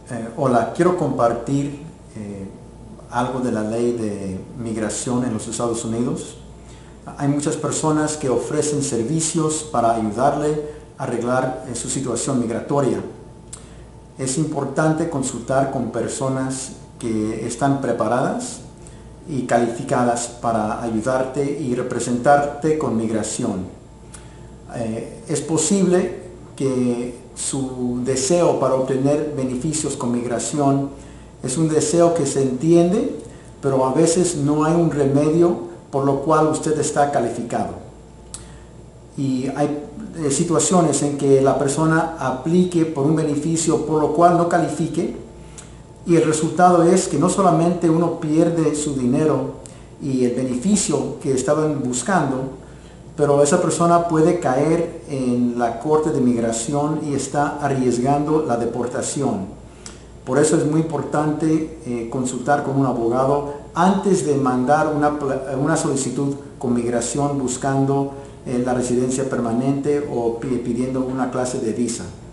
Hola, quiero compartir algo de la ley de migración en los Estados Unidos. Hay muchas personas que ofrecen servicios para ayudarle a arreglar su situación migratoria. Es importante consultar con personas que están preparadas y calificadas para ayudarte y representarte con migración. Es posible que su deseo para obtener beneficios con migración es un deseo que se entiende, pero a veces no hay un remedio por lo cual usted está calificado. Y hay situaciones en que la persona aplique por un beneficio por lo cual no califique, y el resultado es que no solamente uno pierde su dinero y el beneficio que estaban buscando, pero esa persona puede caer en la corte de migración y está arriesgando la deportación. Por eso es muy importante consultar con un abogado antes de mandar una solicitud con migración buscando la residencia permanente o pidiendo una clase de visa.